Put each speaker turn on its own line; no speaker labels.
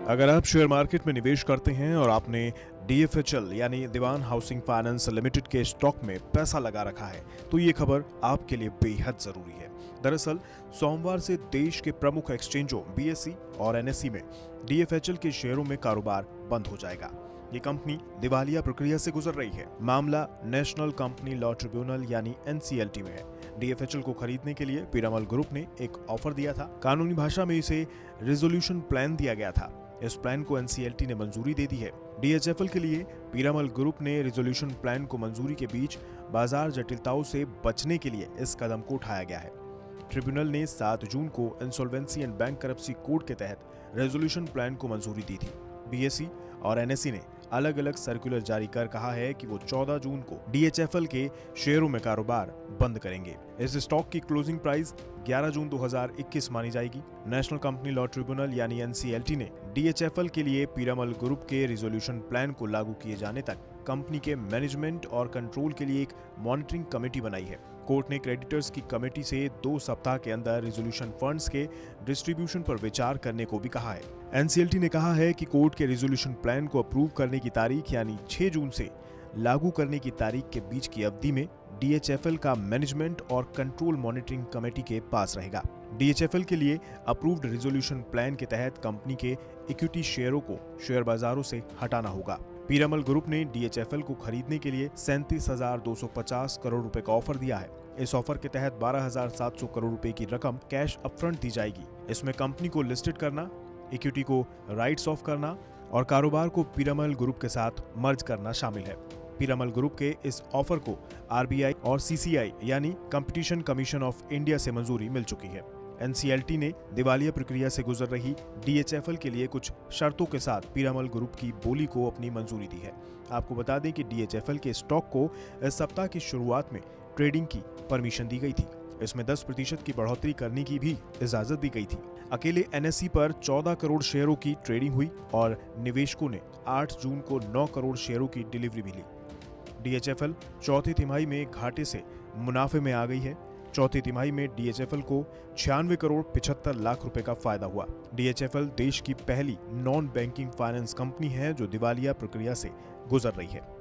अगर आप share market में निवेश करते हैं और आपने डीएफएचएल यानी दीवान हाउसिंग फाइनेंस लिमिटेड के स्टॉक में पैसा लगा रखा है तो ये खबर आपके लिए बेहद जरूरी है। दरअसल सोमवार से देश के प्रमुख एक्सचेंजों बीएसई और एनएसई में डीएफएचएल के शेयरों में कारोबार बंद हो जाएगा। ये कंपनी दिवालिया प्रक्रिया से गुजर रही है। मामला नेशनल कंपनी लॉ ट्रिब्यूनल यानी एनसीएलटी में है। डीएफएचएल को खरीदने के लिए पीरामल ग्रुप ने एक ऑफर दिया था। कानूनी भाषा में इसे रिजोल्यूशन प्लान दिया गया था। इस प्लान को एनसीएलटी ने मंजूरी दे दी है। डीएचएफएल के लिए पीरामल ग्रुप ने रिजोल्यूशन प्लान को मंजूरी के बीच बाजार जटिलताओं से बचने के लिए इस कदम को उठाया गया है। ट्रिब्यूनल ने 7 जून को इंसॉल्वेंसी एंड बैंकरप्सी कोड के तहत रेजोल्यूशन प्लान को मंजूरी दी थी। बीएसई और एनएसई ने अलग अलग सर्कुलर जारी कर कहा है कि वो 14 जून को डीएचएफएल के शेयरों में कारोबार बंद करेंगे। इस स्टॉक की क्लोजिंग प्राइस 11 जून 2021 मानी जाएगी। नेशनल कंपनी लॉ ट्रिब्यूनल यानी एनसीएलटी ने डीएचएफएल के लिए पीरामल ग्रुप के रिजोल्यूशन प्लान को लागू किए जाने तक कंपनी के मैनेजमेंट और कंट्रोल के लिए एक मॉनिटरिंग कमेटी बनाई है। कोर्ट ने क्रेडिटर्स की कमेटी से 2 सप्ताह के अंदर रिजोल्यूशन फंड्स के डिस्ट्रीब्यूशन पर विचार करने को भी कहा है। एनसीएलटी ने कहा है कि कोर्ट के रिजोल्यूशन प्लान को अप्रूव करने की तारीख यानी 6 जून से लागू करने की तारीख के बीच की अवधि में डीएचएफएल का मैनेजमेंट और कंट्रोल मॉनिटरिंग कमेटी के पास रहेगा। डीएचएफएल के लिए अप्रूव्ड रिजोल्यूशन प्लान के तहत कंपनी के इक्विटी शेयरों को शेयर बाजारों से हटाना होगा। पीरामल ग्रुप ने डीएचएफएल को खरीदने के लिए 37,250 करोड़ रुपए का ऑफर दिया है। इस ऑफर के तहत 12,700 करोड़ रुपए की रकम कैश अपफ्रंट दी जाएगी। इसमें कंपनी को लिस्टेड करना, इक्विटी को राइट्स ऑफ करना और कारोबार को पीरामल ग्रुप के साथ मर्ज करना शामिल है। पीरामल ग्रुप के इस ऑफर को आरबीआई और सीसीआई यानी कंपटीशन कमीशन ऑफ इंडिया से मंजूरी मिल चुकी है। एनसीएलटी ने दिवालिया प्रक्रिया से गुजर रही डीएचएफएल के लिए कुछ शर्तों के साथ पीरामल ग्रुप की बोली को अपनी मंजूरी दी है। आपको बता दें कि डीएचएफएल के स्टॉक को इस सप्ताह की शुरुआत में ट्रेडिंग की परमिशन दी गई थी। इसमें 10% की बढ़ोतरी करने की भी इजाजत दी गई थी। अकेले एनएसई पर 14 करोड़ शेयरों की ट्रेडिंग हुई और निवेशकों ने 8 जून को 9 करोड़ शेयरों की डिलीवरी भी ली। डीएचएफएल चौथी तिमाही में घाटे से मुनाफे में आ गई है। चौथी तिमाही में डीएचएफएल को 96 करोड़ 75 लाख रुपए का फायदा हुआ। डीएचएफएल देश की पहली नॉन बैंकिंग फाइनेंस कंपनी है जो दिवालिया प्रक्रिया से गुजर रही है।